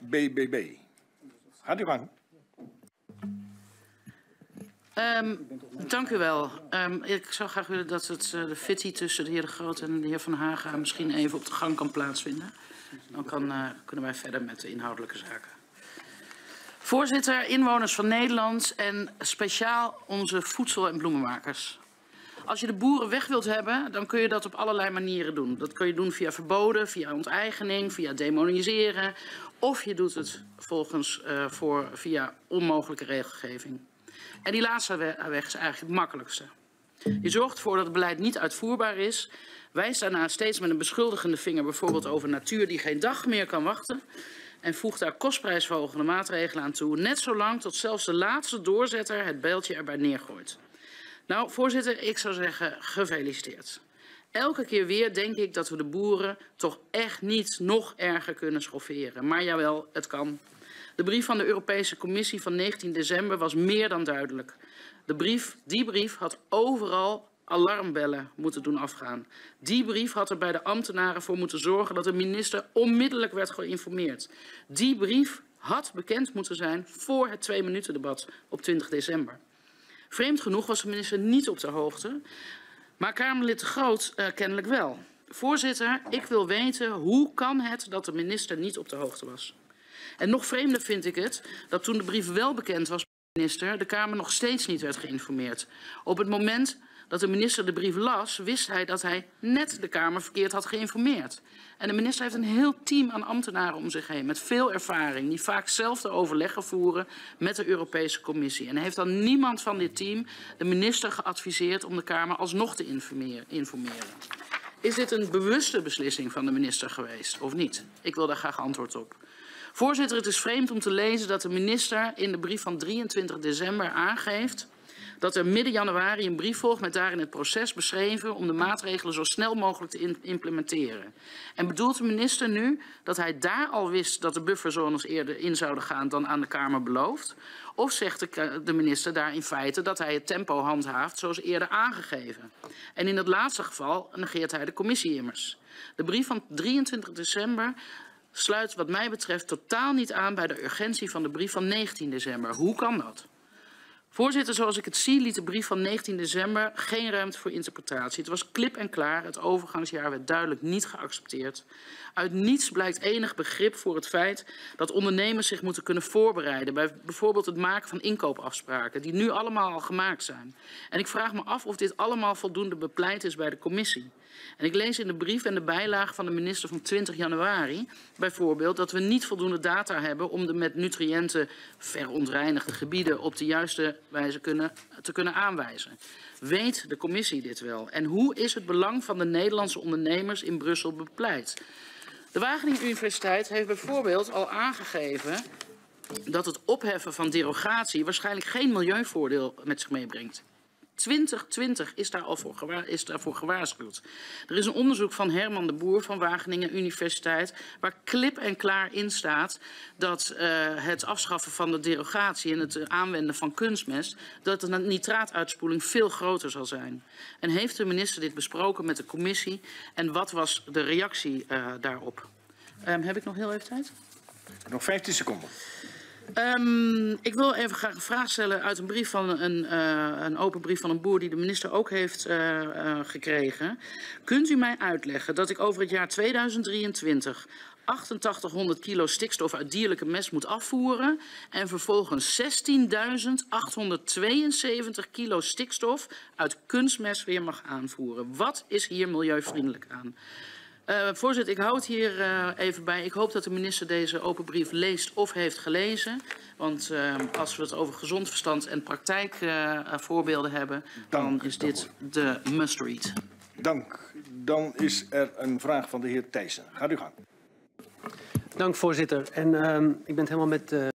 BBB. Gaat u gang. Dank u wel. Ik zou graag willen dat de fitty tussen de heer De Groot en de heer Van Haga misschien even op de gang kan plaatsvinden. Dan kunnen wij verder met de inhoudelijke zaken. Voorzitter, inwoners van Nederland en speciaal onze voedsel- en bloemenmakers. Als je de boeren weg wilt hebben, dan kun je dat op allerlei manieren doen. Dat kun je doen via verboden, via onteigening, via demoniseren. Of je doet het via onmogelijke regelgeving. En die laatste weg is eigenlijk het makkelijkste. Je zorgt ervoor dat het beleid niet uitvoerbaar is. Wijst daarna steeds met een beschuldigende vinger bijvoorbeeld over natuur die geen dag meer kan wachten. En voegt daar kostprijsverhogende maatregelen aan toe. Net zolang tot zelfs de laatste doorzetter het bijltje erbij neergooit. Nou, voorzitter, ik zou zeggen gefeliciteerd. Elke keer weer denk ik dat we de boeren toch echt niet nog erger kunnen schofferen. Maar jawel, het kan. De brief van de Europese Commissie van 19 december was meer dan duidelijk. Die brief had overal alarmbellen moeten doen afgaan. Die brief had er bij de ambtenaren voor moeten zorgen dat de minister onmiddellijk werd geïnformeerd. Die brief had bekend moeten zijn voor het 2-minuten-debat op 20 december. Vreemd genoeg was de minister niet op de hoogte, maar Kamerlid De Groot kennelijk wel. Voorzitter, ik wil weten hoe kan het dat de minister niet op de hoogte was? En nog vreemder vind ik het dat toen de brief wel bekend was bij de minister, de Kamer nog steeds niet werd geïnformeerd. Op het moment dat de minister de brief las, wist hij dat hij net de Kamer verkeerd had geïnformeerd. En de minister heeft een heel team aan ambtenaren om zich heen met veel ervaring, die vaak zelf de overleggen voeren met de Europese Commissie. En heeft dan niemand van dit team de minister geadviseerd om de Kamer alsnog te informeren. Is dit een bewuste beslissing van de minister geweest of niet? Ik wil daar graag antwoord op. Voorzitter, het is vreemd om te lezen dat de minister in de brief van 23 december aangeeft dat er midden januari een brief volgt met daarin het proces beschreven om de maatregelen zo snel mogelijk te implementeren. En bedoelt de minister nu dat hij daar al wist dat de bufferzones eerder in zouden gaan dan aan de Kamer beloofd? Of zegt de minister daar in feite dat hij het tempo handhaaft zoals eerder aangegeven? En in het laatste geval negeert hij de commissie immers. De brief van 23 december sluit wat mij betreft totaal niet aan bij de urgentie van de brief van 19 december. Hoe kan dat? Voorzitter, zoals ik het zie, liet de brief van 19 december geen ruimte voor interpretatie. Het was klip en klaar. Het overgangsjaar werd duidelijk niet geaccepteerd. Uit niets blijkt enig begrip voor het feit dat ondernemers zich moeten kunnen voorbereiden bij bijvoorbeeld het maken van inkoopafspraken die nu allemaal al gemaakt zijn. En ik vraag me af of dit allemaal voldoende bepleit is bij de commissie. En ik lees in de brief en de bijlage van de minister van 20 januari bijvoorbeeld dat we niet voldoende data hebben om de met nutriënten verontreinigde gebieden op de juiste wijze te kunnen aanwijzen. Weet de commissie dit wel? En hoe is het belang van de Nederlandse ondernemers in Brussel bepleit? De Wageningen Universiteit heeft bijvoorbeeld al aangegeven dat het opheffen van derogatie waarschijnlijk geen milieuvoordeel met zich meebrengt. 2020 is daarvoor gewaarschuwd. Er is een onderzoek van Herman de Boer van Wageningen Universiteit waar klip en klaar in staat dat het afschaffen van de derogatie en het aanwenden van kunstmest, dat de nitraatuitspoeling veel groter zal zijn. En heeft de minister dit besproken met de commissie en wat was de reactie daarop? Heb ik nog heel even tijd? Nog 15 seconden. Ik wil even graag een vraag stellen uit een brief van een open brief van een boer die de minister ook heeft gekregen. Kunt u mij uitleggen dat ik over het jaar 2023 8800 kilo stikstof uit dierlijke mest moet afvoeren en vervolgens 16.872 kilo stikstof uit kunstmest weer mag aanvoeren? Wat is hier milieuvriendelijk aan? Voorzitter, ik houd hier even bij. Ik hoop dat de minister deze open brief leest of heeft gelezen. Want als we het over gezond verstand en praktijkvoorbeelden hebben, dan is dit de must-read. Dank. Dan is er een vraag van de heer Thijssen. Gaat u gang. Dank, voorzitter. En ik ben het helemaal met